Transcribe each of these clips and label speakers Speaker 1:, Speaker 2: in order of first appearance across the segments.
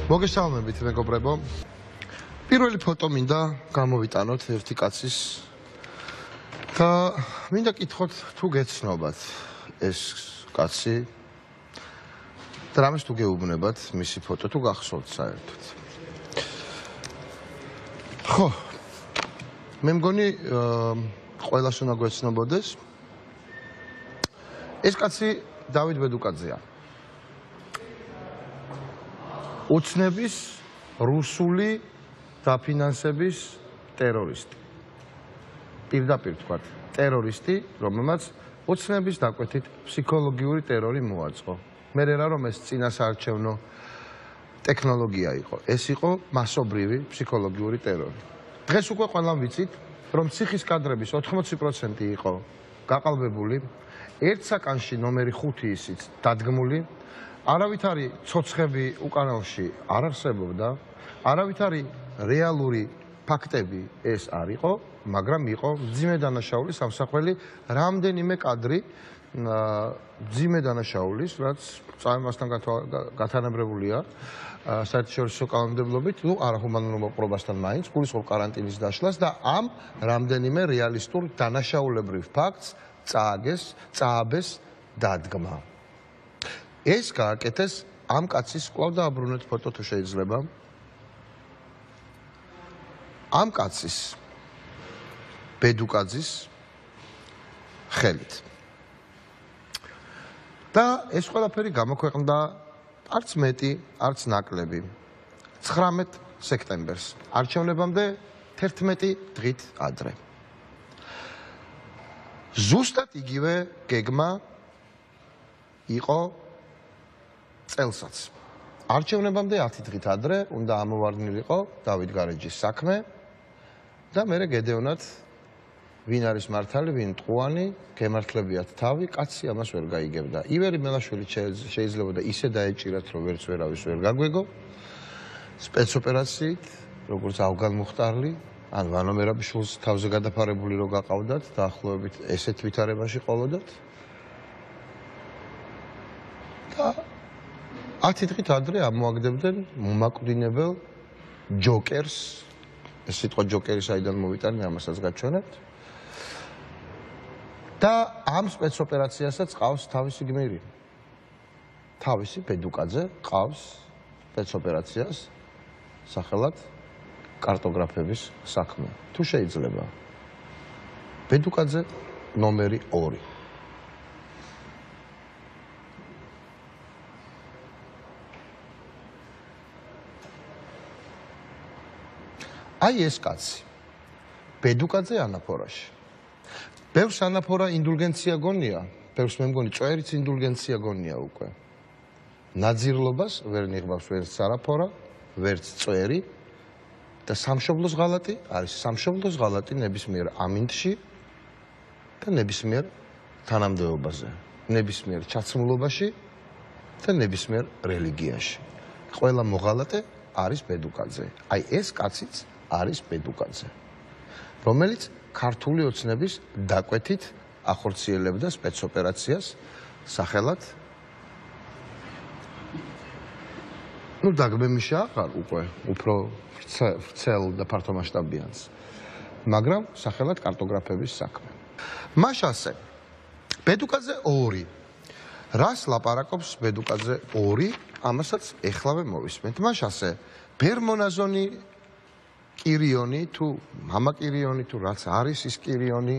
Speaker 1: მოგესალმებით მეგობრებო. პირველი ფოტო მინდა გამოვიტანოთ ერთი კაცის და მინდა კითხოთ თუ გეცნობათ ეს კაცი და რამეს თუ გეუბნებათ მისი ფოტო თუ გახსოვთ საერთოდ. ხო, მე მგონი ყველას უნდა გვეცნობოდეს. ეს კაცი დავით ბედუკაძეა. უცნების რუსული დაფინანსების ტერორისტი. პირდაპირ თქვათ, ტერორისტი, რომელმაც უცნების დაკვეთით ფსიქოლოგიური ტერორი მოაწყო. მე რა რომ ეს წინასაარჩევნო ტექნოლოგია იყო, ეს იყო მასობრივი ფსიქოლოგიური ტერორი. დღეს უკვე ყველამ ვიცით, რომ ციხის კადრების 80% იყო გაყალბებული, ერთ საკანში ნომერი 5 ისიც დადგმული. არავითარი ცოცხები უკანალში არ არსებობდა, არავითარი რეალური ფაქტები ეს არ იყო, მაგრამ იყო მძიმე დანაშაულის სამსახველი რამდენიმე კადრი მძიმე დანაშაულის, რაც წამებასთან გათანაბრებულია საერთაშორისო კანონმდებლობით, არახუმანურ მოპყრობასთან მაინც გულისხმობ კარანტინის დაშლას და ამ რამდენიმე რეალისტურ დანაშაულებრივ ფაქტს წააბეს დადგმა. ეს გააკეთეს ამ კაცის კვლავ დააბრუნეთ ფოტო თუ შეიძლება. ამ კაცის ბედუკაძის ხელით. და ეს ყველაფერი გამოქვეყნდა არც მეტი, არც ნაკლები 19 სექტემბერს, არჩევნებამდე 11 დღით ადრე. ზუსტად იგივე გეგმა იყო წელსაც. არჩევნებამდე 10 დღით ადრე უნდა ამოვარდნილიყო დავით გარეჯის საქმე და მერე გედევნათ ვინ არის მართალი, ვინ ტყუანი, გემართლებიათ თავი, კაცი ამას ვერ გაიგებდა. ივერი მელაშვილი შეიძლებოდა ისე დაეჭირათ, რომ ვერც ვერავის ვერ გაგვეგო. სპეცოპერაციით, როგორც ავგან მუხტარლი, ან ვანო მერაბიშვილს თავზე გადაფარებული რო გაყავდათ, დაახლოებით ესეთ ვითარებაში ყოლოდათ. და 10 დღით ადრე ამოაგდებდნენ მომაკვდინებელ ჯოკერს, ეს სიტყვა ჯოკერი საიდან მოვიტანე, ამასაც გაჩვენებთ. და ამ სპეცოპერაციასაც ყავს თავისი გმირი. თავისი ბედუკაძე ყავს სპეცოპერაციას სახელად კარტოგრაფების საქმე. თუ შეიძლება. ბედუკაძე ნომერი 2. აი ეს კაცი. ბედუკაძე ანაფორაში. ბევრს ანაფორა ინდულგენცია გონია, ბევრს მე მგონი ჭვერიც ინდულგენცია გონია უკვე. ნაძირლობას ვერ ნიღბავს ვერც არაფორა, ვერც ჭვერი და სამშობლოს ღალატი არის სამშობლოს ღალატი ნებისმიერ ამინდში და ნებისმიერ თანამდებობაზე, ნებისმიერ ჩაცმულობაში და ნებისმიერ რელიგიაში. ყველა მოღალატე არის ბედუკაძე. აი ეს კაციც არის ბედუკაძე, რომელიც ქართული ოცნების დაკვეთით ახორციელებდა სპეცოპერაციას სახელად დაგმემიშა აღარ უკვე უფრო ვრცელ და ფართომასშტაბიანს, მაგრამ სახელად კარტოგრაფების საქმე. მაშასე ბედუკაძე 2. რას ლაპარაკობს ბედუკაძე 2? ამასაც ეხლავე მოვისმენთ. მაშასე ბერმონაზონი კირიონი თუ მამა კირიონი თუ რაც არის ის კირიონი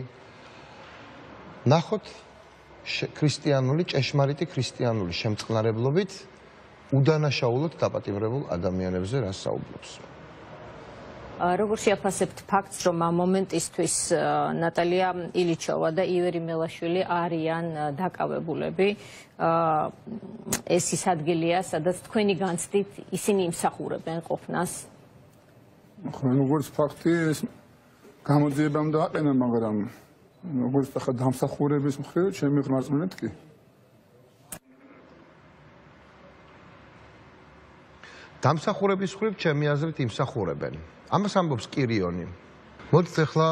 Speaker 1: ნახოთ ქრისტიანული ჭეშმარიტი ქრისტიანული შემწყნარებლობით უდანაშაულოდ დაპატიმრებულ ადამიანებზე რას საუბრობს.
Speaker 2: როგორ შეაფასებთ ფაქტს, რომ ამ მომენტისთვის ნატალია ილიჩოვა და ივერი მელაშვილი არიან დაკავებულები, ეს ის ადგილია, სადაც თქვენი განცდით ისინი იმსახურებენ ყოფნას?
Speaker 3: როგორც ფაქტი ეს გამოძიებამ დააყენა, მაგრამ როგორც ახლა დამსახურების მხრივ ჩემი ღმერთმენეთ კი.
Speaker 1: დამსახურების მხრივ ჩემი აზრით იმსახურებენ. ამას ამბობს კირიონი. მოდით ახლა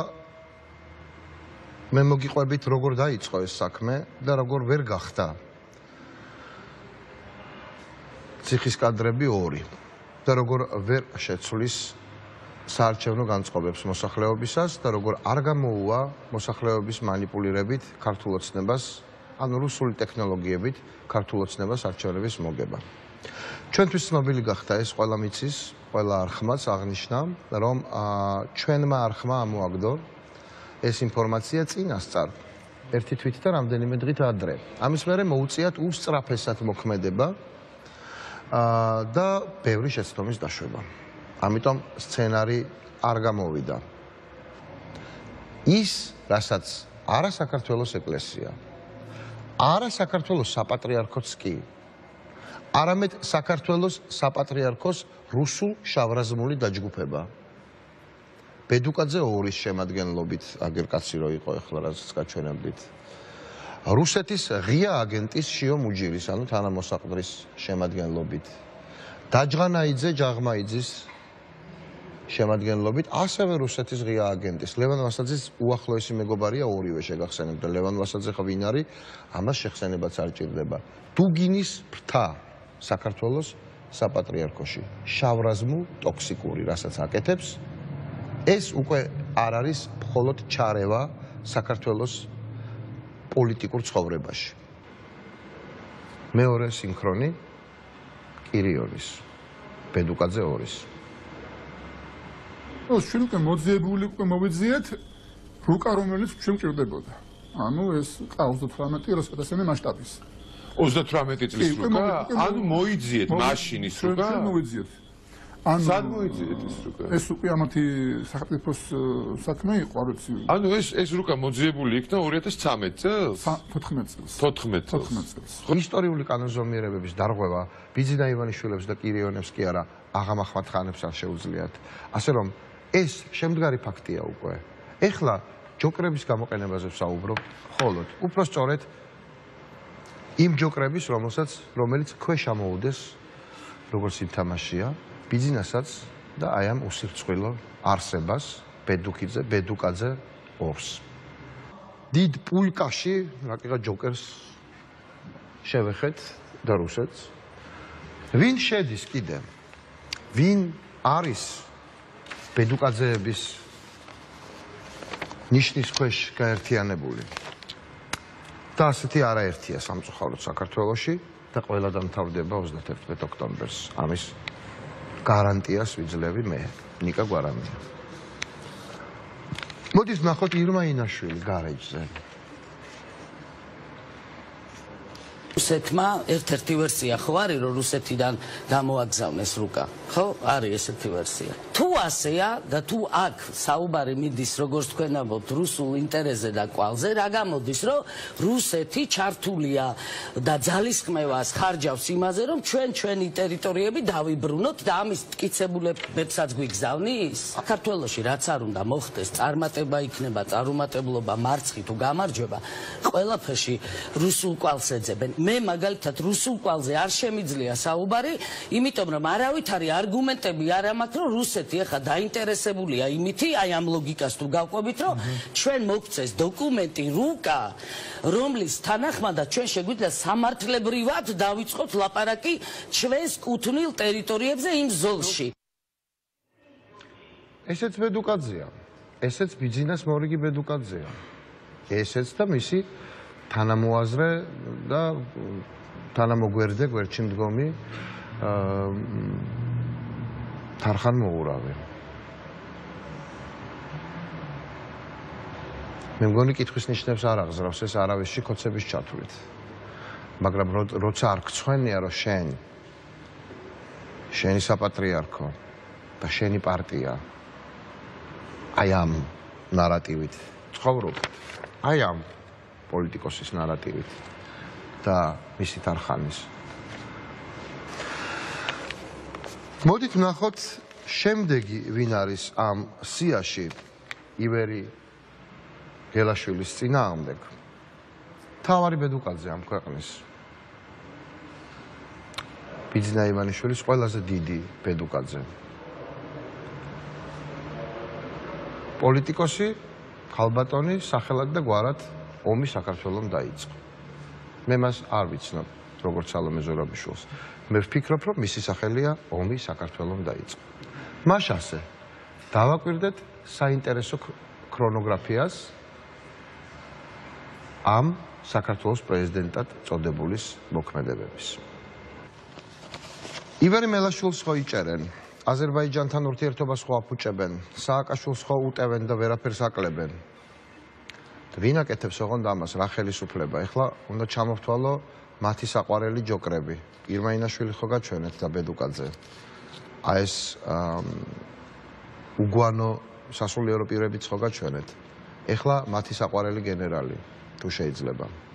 Speaker 1: მე მოგიყვებით როგორ დაიწყო ეს საქმე და როგორ ვერ გახდა ციხის კადრები 2. და როგორ ვერ შეცვლის საარჩევნო განწყობებს მოსახლეობისას და როგორ არ გამოუვა მოსახლეობის манипуლირებით ქართულ ოცნებას, ანუ რუსული ტექნოლოგიებით ქართულ ოცნებას არჩევნების მოგება. ჩვენთვის ცნობილი გახდა ეს ყველა მიცის, ყველა არხმაც აღნიშნა, რომ ჩვენმა არხმა ამოაგდო ეს ინფორმაცია წინასწარ, ერთი თვით და რამდენიმე დღით ადრე. ამის მერე მოუწიათ უსწრაფესად მოქმედება და ბევრი შეცდომის დაშვება. ამიტომ სცენარი არ გამოვიდა. ის, რასაც არა საქართველოს ეკლესია, არა საქართველოს საპატრიარქოც კი, არამედ საქართველოს საპატრიარქოს რუსულ შავრაზმული დაჯგუფება. ბედუკაძე ორის შემადგენლობით, აგერ კაცი რო იყო ეხლა რასაც გაჩვენებდით. რუსეთის ღია აგენტის შიო მუჯირის, ანუ თანამოსაყდრის შემადგენლობით. დაჯღანაიძე ჯაღმაიძის შემადგენლობით, ასევე რუსეთის ღია აგენტის. ლევან ვასაძის უახლოესი მეგობარია ორივე შეგახსენებთ და ლევან ვასაძე ხა ვინ არის, ამას შეხსენებაც არ ჭირდება. დუგინის ფრთა საქართველოს საპატრიარქოში. შავრაზმულ ტოქსიკური, რასაც აკეთებს, ეს უკვე არ არის მხოლოდ ჩარევა საქართველოს პოლიტიკურ ცხოვრებაში. მეორე სინქრონი კირიოვის, ბედუკაძე ორის.
Speaker 3: ჩვენ უკვე მოძიებული უკვე მოვიძიეთ რუკა, რომელიც ჩვენ ჭირდებოდა. ანუ ეს 38 როსპეტესენი მასშტაბის.
Speaker 4: 38 წლის რუკა? ანუ მოიძიეთ მაშინის რუკა?
Speaker 3: ჩვენ მოვიძიეთ.
Speaker 4: სად მოიძიეთ ეს რუკა?
Speaker 3: ეს უკვე ამათი სახელმწიფოს საქმე იყო, არ ვიცი.
Speaker 4: ანუ ეს რუკა მოძიებული იქნა 2013 წელს?
Speaker 3: 14 წელს.
Speaker 4: 14 წელს.
Speaker 1: ისტორიული კანონზომიერებების დარღვევა ბიძინა ივანიშვილებს და კირიონებს კი არა, აღამახმად ხანებს არ შეუძლიათ. ასე რომ ეს შემდგარი ფაქტია უკვე. ეხლა ჯოკრების გამოყენებაზე ვსაუბრობ, ხოლოდ უпроსწორედ იმ ჯოკრების, რომელიც ქვეშ ამოუდეს, როგორც ითამაშია, ბიძინასაც და აი ამ უსირწყვილო არსებას, ბედუკაძე ორს. დიდ პულკაში, რაკიღა ჯოკერს შევეხეთ და რუსეთს. ვინ შედის კიდე? ვინ არის ბედუკაძეების ნიშნის ქვეშ გაერთიანებული? და ასეთი არაერთია სამწუხაროდ საქართველოში და ყველა დამთავრდება 31 ოქტომბერს. ამის გარანტიას ვიძლევი მე, ნიკა გვარამია. მოდით ნახოთ ირმა ინაშვილი გარეჯზე.
Speaker 5: რუსეთმა ერთ-ერთი ვერსია ხო არის, რომ რუსეთიდან გამოაგზავნეს რუკა. ხო, არის ესეთი ვერსია. თუ ასეა და თუ აქ საუბარი მიდის, როგორც თქვენ ამბობთ, რუსულ ინტერესზე და კვალზე, რა გამოდის, რომ რუსეთი ჩართულია და ძალისხმევას ხარჯავს იმაზე, რომ ჩვენი ტერიტორიები დავიბრუნოთ და ამის მტკიცებულებებსაც გვიგზავნის? საქართველოში რაც არ უნდა მოხდეს, წარმატება იქნება, წარუმატებლობა, მარცხი თუ გამარჯვება, ყველაფერში რუსულ კვალს ეძებენ. მე მაგალითად რუსულ კვალზე არ შემიძლია საუბარი, იმიტომ რომ არავითარი არგუმენტები არ მაქვს, რომ რუსეთი ახლა დაინტერესებულია იმითი, აი ამ ლოგიკას თუ გავყვებით, რომ ჩვენ მოგცეს დოკუმენტი რუკა, რომლის თანახმადაც ჩვენ შეგვიძლია სამართლებრივად დავიწყოთ ლაპარაკი ჩვენს კუთვნილ ტერიტორიებზე იმ ზოლში.
Speaker 1: ესეც ბედუკაძეა, ესეც ბიძინას მორიგი ბედუკაძეა. ესეც და მისი თანამოაზრე და თანამოგვერდე გვერდში მდგომი თარხან მოურავი. მე მგონი კითხვის ნიშნებს არ აღზრავს ეს არავისში კოცების ჩათვლით. მაგრამ როცა არ გცხვენია, რომ შენი საპატრიარქო და შენი პარტია აი ამ ნარატივით ცხოვრობთ, აი ამ პოლიტიკოსის ნარატივით და მისი თარხანის. მოდით ვნახოთ შემდეგი ვინ არის ამ სიაში ივერი გელაშვილის წინააღმდეგ. თავარი ბედუკაძე ამ ქვეყნის. ბიძინა ივანიშვილის ყველაზე დიდი ბედუკაძე. პოლიტიკოსი, ქალბატონი, სახელად და გვარად ომი საქართველოს დაიწყო. მე მას არ ვიცნობ, როგორც სალომე ზურაბიშვილს. მე ვფიქრობ, რომ მისი სახელია ომი საქართველოს დაიწყო. მას ასე დავაკვირდეთ საინტერესო ქრონოგრაფიას ამ საქართველოს პრეზიდენტად წოდებულის მოქმედებების. ივერი მელაშვილს ხო იჭერენ, აზერბაიჯანთან ურთიერთობას ხო აფუჭებენ, სააკაშვილს ხო უტევენ და ვერაფერს აკლებენ. ვინ აკეთებს ოღონდ ამას, რა ხელისუფლება? ეხლა უნდა ჩამოვთვალო მათი საყვარელი ჯოკრები. ირმაინაშვილი ხო გაჩვენეთ და ბედუკაძე. აი ეს უგვანო სასულიერო პირებიც ხო გაჩვენეთ. ეხლა მათი საყვარელი გენერალი, თუ შეიძლება.